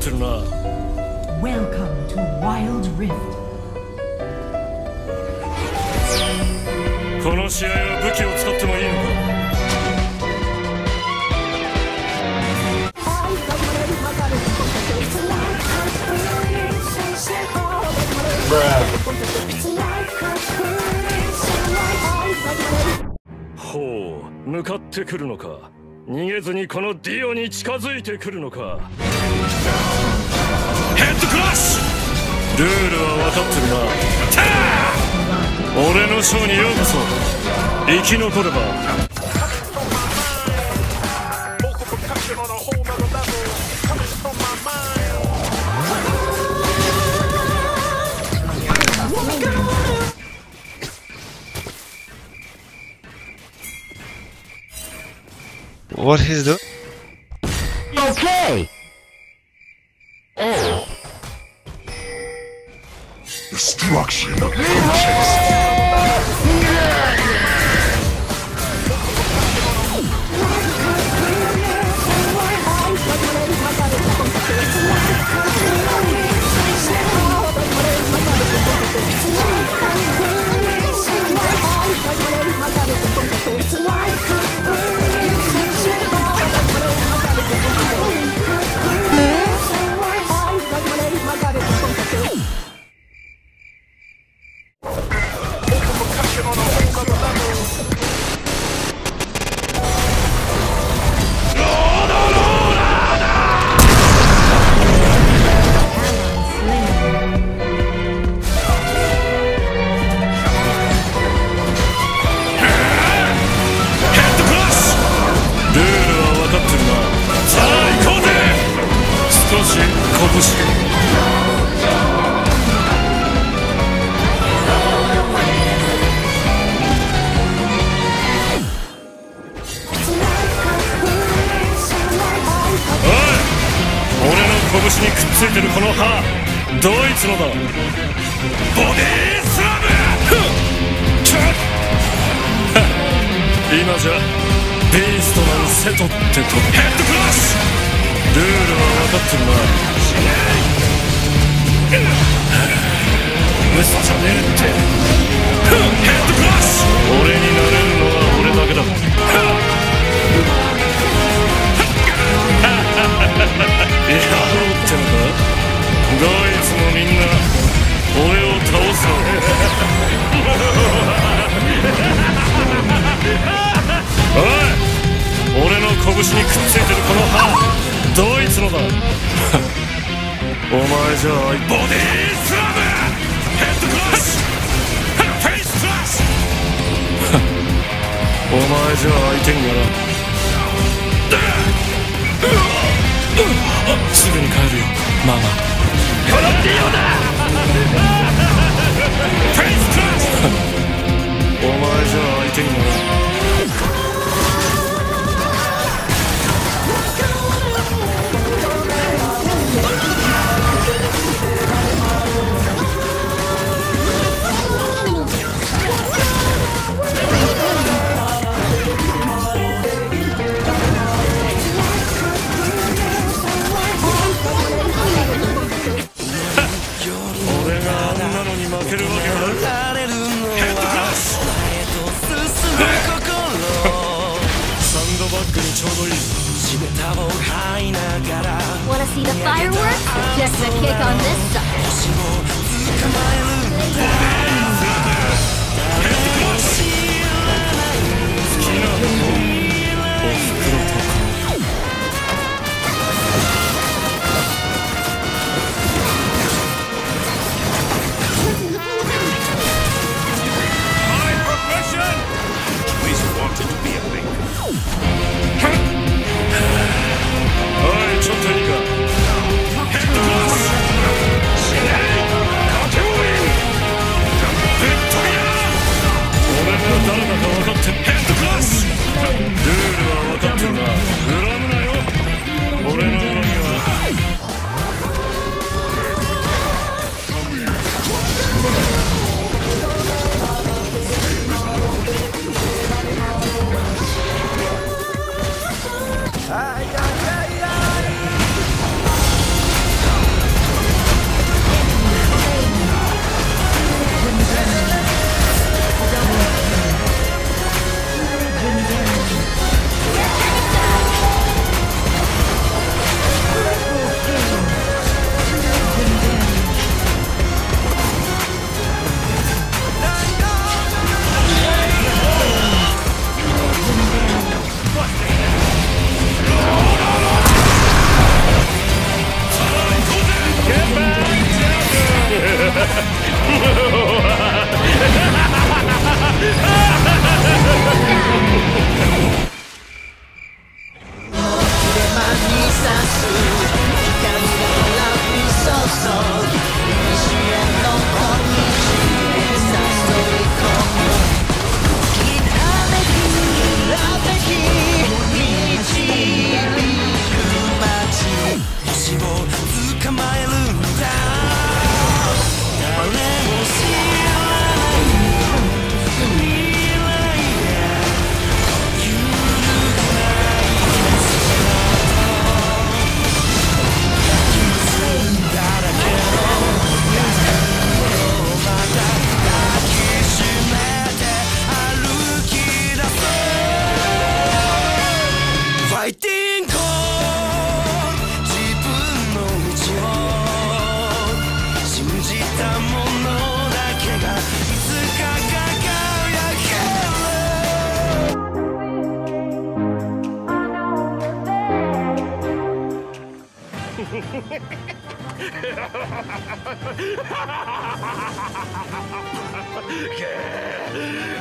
ってるな。 Welcome to Wild Rift. この試合は武器を使ってもいいのか。ほう、向かってくるのか。逃げずにこのディオに近づいてくるのか。ヘッドクラッシュ。ルールは分かってるな。俺のショーにようこそ。生き残れば。 What he's doing? Okay. Oh. Destruction of拳にくっついてるこの歯、ドイツのだ。ボディスラム。今じゃビーストマンセトってとヘッドクラッシュ。ルールは分かってるな。嘘じゃねえって。ヘッドクラッシュ。俺になれるのは俺だけだ。やろうってのか。ドイツもみんな俺を倒すの。おい、俺の拳にくっついてるこの歯、ドイツのだ。お前じゃあボディスラム、ヘッドクラッシュ、フェイスクラッシュ。お前じゃあ相手にならん。すぐに帰るよ、ママ。このディオだ。フェイスクラッシュ。お前じゃあ相手にならん。 Wanna see the fireworks? Just a kick on this side. おい、 け